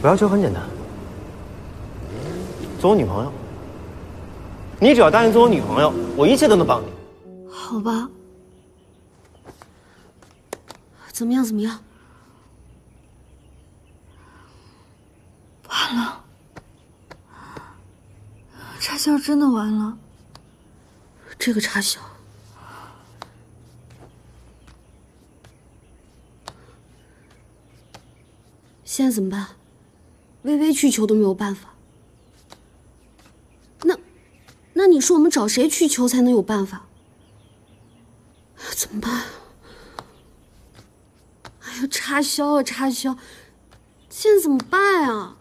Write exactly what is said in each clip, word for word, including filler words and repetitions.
我要求很简单，做我女朋友。你只要答应做我女朋友，我一切都能帮你。 好吧。怎么样？怎么样？完了，插销真的完了。这个插销，现在怎么办？微微去求都没有办法。那，那你说我们找谁去求才能有办法？怎么办？哎呀，插销啊插销，现在怎么办啊？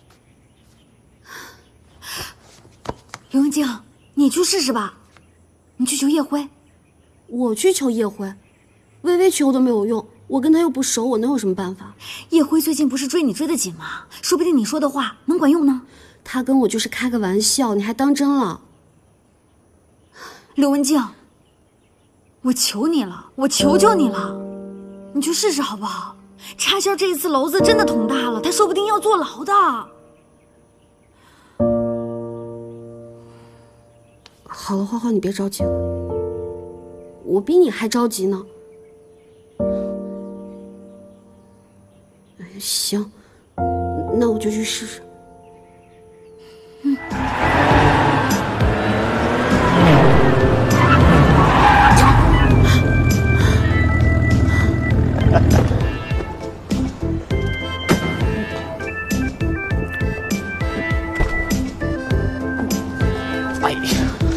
刘文静，你去试试吧。你去求叶辉。我去求叶辉，微微求都没有用，我跟他又不熟，我能有什么办法？叶辉最近不是追你追得紧吗？说不定你说的话能管用呢。他跟我就是开个玩笑，你还当真了？刘文静，我求你了，我求求你了，你去试试好不好？插销这一次篓子真的捅大了，他说不定要坐牢的。好了，花花，你别着急了，我比你还着急呢。哎，行，那我就去试试。嗯。 哎呀！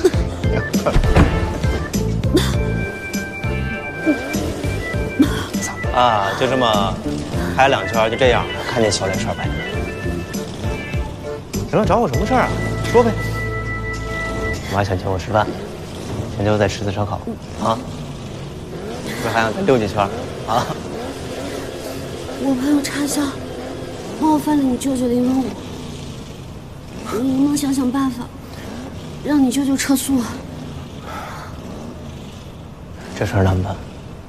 啊，就这么开两圈，就这样，看见小脸刷白。行了，找我什么事儿啊？说呗。我妈想请我吃饭，全就在吃次烧烤啊。是不是还想再溜几圈啊？ 我朋友插销冒犯了你舅舅林文武，你能不能想想办法，让你舅舅撤诉啊？ 这事儿难办。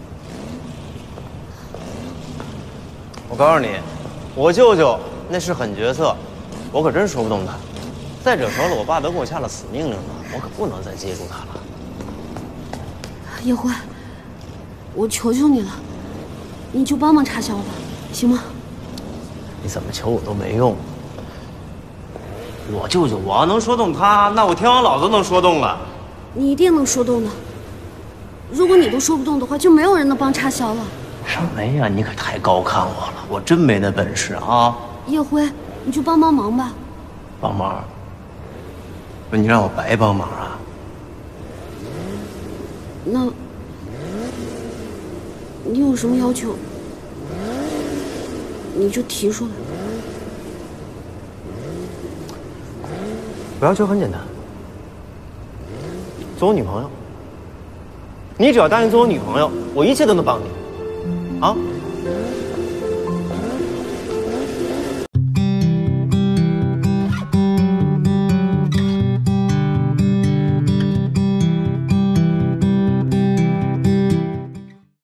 我告诉你，我舅舅那是狠角色，我可真说不动他。再者说了，我爸都给我下了死命令了，我可不能再接住他了。 叶辉，我求求你了，你就帮帮插销吧，行吗？ 你怎么求我都没用。我舅舅，我要能说动他，那我天王老子都能说动了。 你一定能说动的。如果你都说不动的话，就没有人能帮插销了。 什么呀？你可太高看我了，我真没那本事啊！ 叶辉，你就帮帮忙吧。 帮忙？不是你让我白帮忙啊？ 那，你有什么要求，你就提出来。 我要求很简单，做我女朋友。你只要答应做我女朋友，我一切都能帮你。